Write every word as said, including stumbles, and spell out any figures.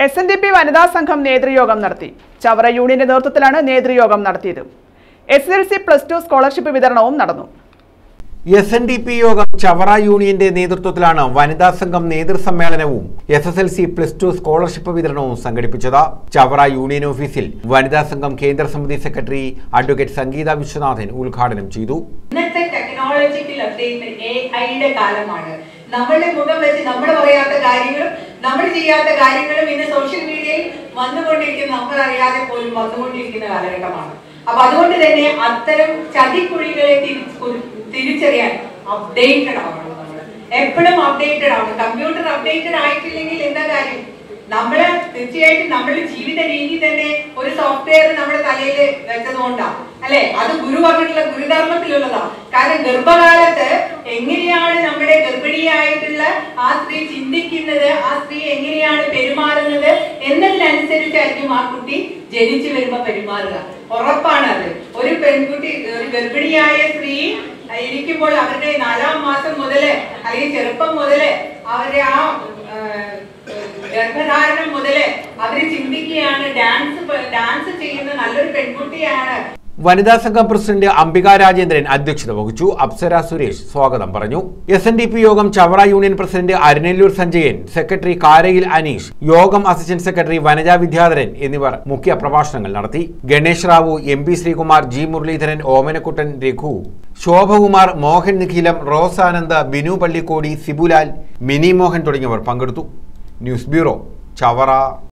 S N D P വനിതാ സംഘം നേതൃയോഗം നടത്തി. ചവറ യൂണിയന്റെ നേതൃത്വത്തിലാണ് നേതൃയോഗം നടത്തിയത്. S S L C plus two scholarship വിതരണവും നടന്നു. എസ് എൻ ഡി പി യോഗം ചവറ യൂണിയന്റെ നേതൃത്വത്തിലാണ് വനിതാ സംഘം നേതൃസമ്മേളനവും S S L C plus two scholarship വിതരണവും സംഘടിപ്പിച്ചത്. ചവറ യൂണിയൻ ഓഫീസിൽ വനിതാ സംഘം കേന്ദ്ര സമിതി സെക്രട്ടറി അഡ്വക്കേറ്റ് സംഗീത വിശ്വനാഥൻ ഉദ്ഘാടനം ചെയ്തു. ഇന്നത്തെ ടെക്നോളജിക്കൽ അപ്ഡേറ്റ്മെന്റ് എ ഐയുടെ കാലമാണ്. നമ്മളുടെ മുഖം വെച്ച് നമ്മൾ പറയാത്ത കാര്യങ്ങളും നമ്മൾ ചെയ്യാത്ത കാര്യങ്ങളും ഇന്ന് സോഷ്യൽ മീഡിയയിൽ വന്നുകൊണ്ടിരിക്കുന്ന നമ്മൾ അറിയാതെ പോലും വന്നുകൊണ്ടിരിക്കുന്ന കാലഘട്ടമാണ്. അപ്പൊ അതുകൊണ്ട് തന്നെ അത്തരം ചതിക്കുഴികളെ തിരിച്ചറിയാൻ അപ്ഡേറ്റഡ് ആവണം. നമ്മൾ എപ്പോഴും അപ്ഡേറ്റഡ് ആവണം. കമ്പ്യൂട്ടർ അപ്ഡേറ്റഡ് ആയിട്ടില്ലെങ്കിൽ എന്താ കാര്യം? നമ്മള് തീർച്ചയായിട്ടും നമ്മുടെ ജീവിത രീതി തന്നെ ഒരു സോഫ്റ്റ്വെയർ നമ്മുടെ തലയിൽ വെച്ചതുകൊണ്ടാണ് അല്ലെ? അത് ഗുരു പറഞ്ഞിട്ടുള്ള ഗുരുധർമ്മത്തിലുള്ളതാ. കാരണം ഗർഭകാലത്ത് എങ്ങനെയാണ് നമ്മുടെ ഗർഭിണിയായിട്ടുള്ള ആ സ്ത്രീ ചിന്തിക്കുന്നത്, ആ സ്ത്രീ എങ്ങനെയാണ് പെരുമാറുന്നത് എന്നതിനനുസരിച്ചായിരിക്കും ആ കുട്ടി ജനിച്ചു വരുമ്പോ പെരുമാറുക. ഉറപ്പാണ് അത്. ഒരു പെൺകുട്ടി, ഒരു ഗർഭിണിയായ സ്ത്രീ ഇരിക്കുമ്പോൾ അവരുടെ നാലാം മാസം മുതല് അല്ലെങ്കിൽ ചെറുപ്പം മുതല് അവരുടെ ആ ഗർഭധാരണം മുതല് അവര് ചിന്തിക്കുകയാണ് ഡാൻസ് ഡാൻസ് ചെയ്യുന്ന നല്ലൊരു പെൺകുട്ടിയാണ്. വനിതാ സംഘം പ്രസിഡന്റ് അംബിക രാജേന്ദ്രൻ അധ്യക്ഷത വഹിച്ചു. അപ്സര സുരേഷ് സ്വാഗതം പറഞ്ഞു. എസ് എൻ ഡി പി യോഗം Chavara union president Arunellur Sanjayan, secretary Karayil Aneesh, യോഗം അസിസ്റ്റന്റ് സെക്രട്ടറി വനജ വിദ്യാധരൻ എന്നിവർ മുഖ്യ പ്രഭാഷണങ്ങൾ നടത്തി. Ganesh Rao, M P Sreekumar, G Muraleedharan, Omanakuttan, Raghu, Shobhakumar, Mohan Nikhilam, Rose Anand, Binu Pallikodi, Sibulal, Mini Mohan തുടങ്ങിയവർ പങ്കെടുത്തു. News bureau, Chavara.